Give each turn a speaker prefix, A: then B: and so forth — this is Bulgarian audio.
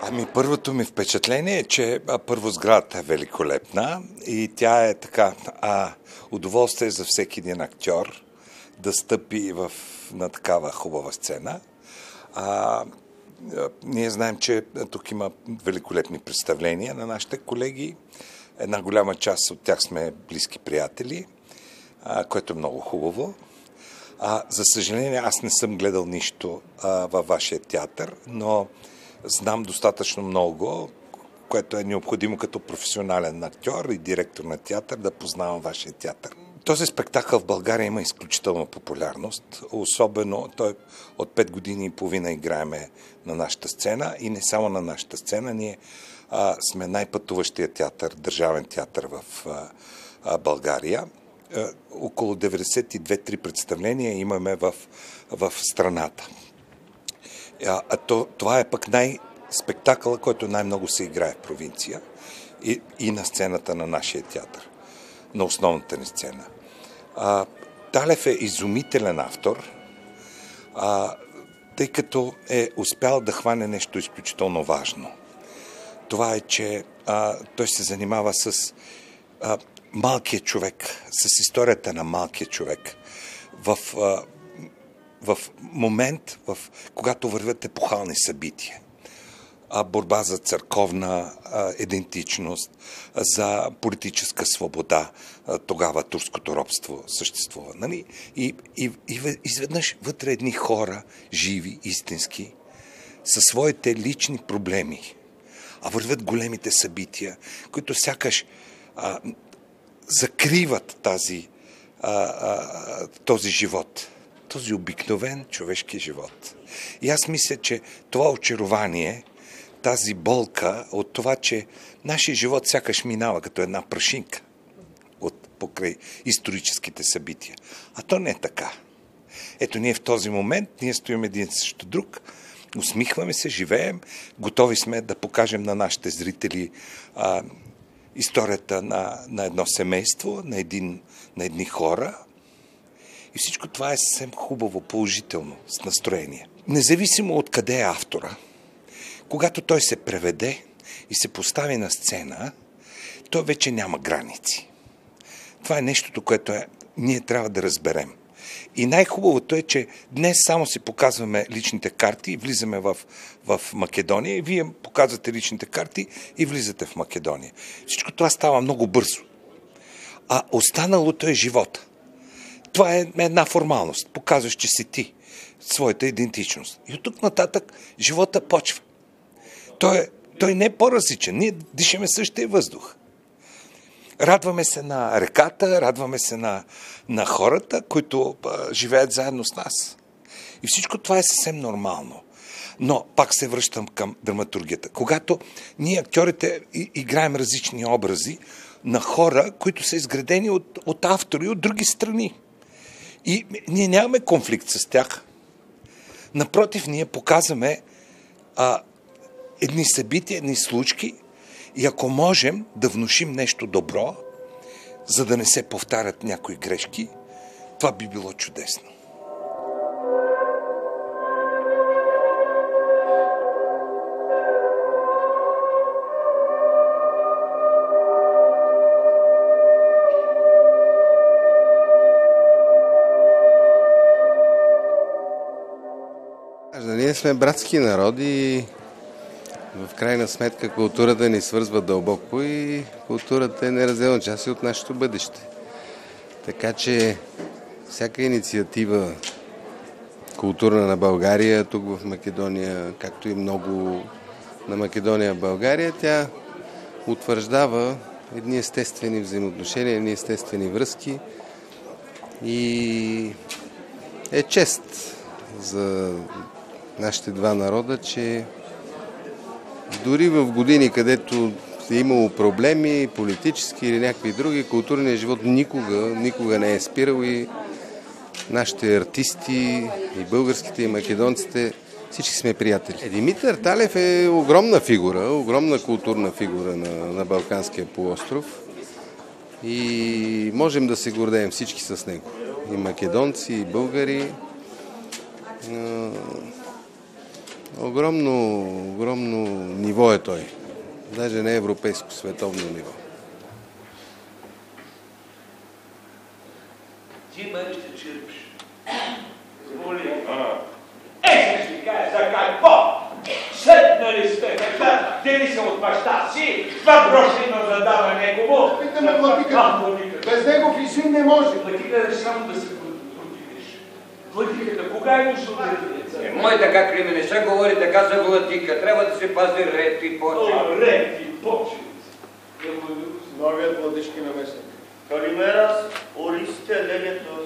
A: Първото ми впечатление е, че първо сградата е великолепна и тя е така удоволствие за всеки един актьор да стъпи на такава хубава сцена. Ние знаем, че тук има великолепни представления на нашите колеги. Една голяма част от тях сме близки приятели, което е много хубаво. За съжаление, аз не съм гледал нищо във вашия театър, но знам достатъчно много, което е необходимо като професионален актьор и директор на театър да познавам вашия театър. Този спектакъл в България има изключителна популярност, особено той от 5 години и половина играеме на нашата сцена и не само на нашата сцена. Ние сме най-пътуващия театър, държавен театър в България. Около 92-3 представления имаме в страната. Това е пък спектакъла, който най-много се играе в провинция и на сцената на нашия театър, на основната ни сцена. Талев е изумителен автор, тъй като е успял да хване нещо изключително важно. Това е, че той се занимава с малкия човек, с историята на малкия човек в момент, когато вървят епохални събития. Борба за църковна идентичност, за политическа свобода, тогава турското робство съществува. Нали? И изведнъж вътре едни хора, живи, истински, със своите лични проблеми, вървят големите събития, които сякаш закриват този живот, този обикновен човешки живот. И аз мисля, че това очарование, тази болка от това, че нашия живот сякаш минава като една прашинка покрай историческите събития. А то не е така. Ето ние в този момент, ние стоим един срещу друг, усмихваме се, живеем, готови сме да покажем на нашите зрители историята на едно семейство, на едни хора. И всичко това е съвсем хубаво, положително, с настроение. Независимо от къде е автора, когато той се преведе и се постави на сцена, той вече няма граници. Това е нещото, което ние трябва да разберем. И най-хубавото е, че днес само си показваме личните карти и влизаме в Македония. И вие показвате личните карти и влизате в Македония. Всичко това става много бързо. А останалото е живота. Това е една формалност. Показваш, че си ти, своята идентичност. И от тук нататък живота почва. Той не е по-различен. Ние дишаме същия въздух. Радваме се на реката, радваме се на хората, които живеят заедно с нас. И всичко това е съвсем нормално. Но пак се връщам към драматургията. Когато ние, актьорите, играем различни образи на хора, които са изградени от автори от други страни. И ние нямаме конфликт с тях. Напротив, ние показваме едни събития, едни случки и ако можем да внушим нещо добро, за да не се повтарят някои грешки, това би било чудесно.
B: Ние сме братски народи и в крайна сметка културата ни свързва дълбоко и културата е неразделна част от нашето бъдеще. Така че всяка инициатива културна на България, тук в Македония, както и много на Македония в България, тя утвърждава едни естествени взаимоотношения, едни естествени връзки и е чест за нашите два народа, че дори в години, където е имало проблеми, политически или някакви други, културният живот никога не е спирал и нашите артисти, и българските, и македонците, всички сме приятели. Димитър Талев е огромна фигура, огромна културна фигура на Балканския полуостров и можем да се гордеем всички с него. И македонци, и българи. Огромно ниво е той. Даже не европейско, световно ниво.
C: Ти ме ще черпиш. Моли. Ще си кажа, за какво? Седнали сте така, дели се от баща си, това грошино задава негово.
D: Питаме Владика. Без него в Исин не може.
C: Владика да само да се противиш. Владиката, кога е нужно да е?
E: Мой така Климе, не се говори така за Владика. Трябва да се пази ред и почет.
C: Ред и почет.
D: Новият владички наместник.
F: Καλημέρας, ορίστε, λέγεται ο